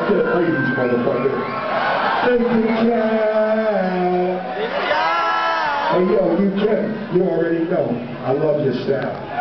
I said ladies, motherfucker. Thank you, Chad. Hey, yo, you Kim, you already know. I love your style.